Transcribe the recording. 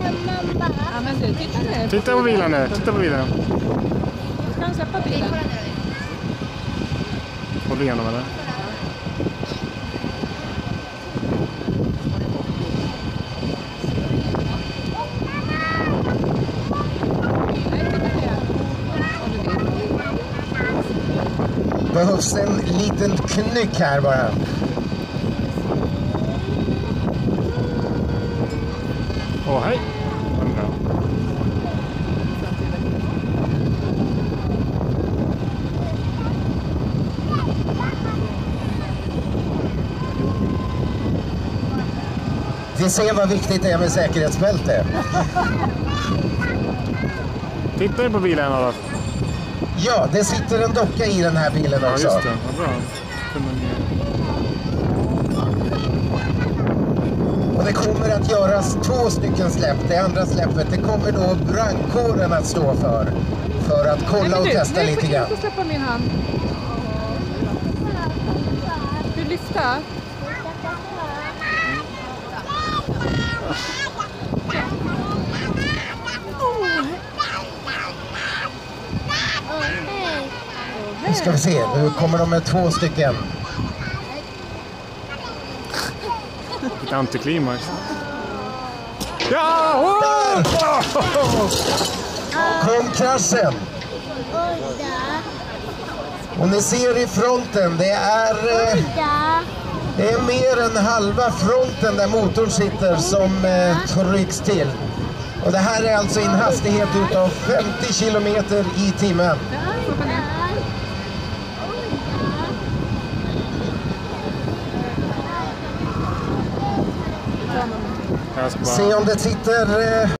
Ja, men du, titta nu. Titta på bilen nu. Titta på bilen. Ska han släppa bilen? Får du igenom eller? Behövs en liten knyck här bara. Åh, hej. Vi ser vad viktigt det är med säkerhetsbälte. Tittar du på bilen då? Ja, det sitter en docka i den här bilen också. Ja, just det. Vad bra. Och det kommer att göras 2 stycken släpp. Det andra släppet, det kommer då brandkåren att stå för att kolla och testa lite grann. Nej, släppa min hand. Du lyfta. Nu ska vi se, nu kommer de med 2 stycken. Lite antiklimax. Ja! Kom kraschen. Och ni ser i fronten, det är mer än halva fronten där motorn sitter som trycks till. Och det här är alltså en hastighet utav 50 kilometer i timmen. Se om det sitter